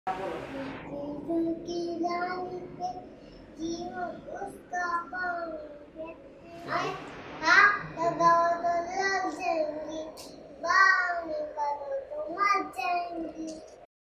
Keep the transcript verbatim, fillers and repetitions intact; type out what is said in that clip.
की रानी पे जीवन उसका पाऊंगे, हाथ लगाओ तो लग जाएंगी, बात करो तो मर जाएंगी।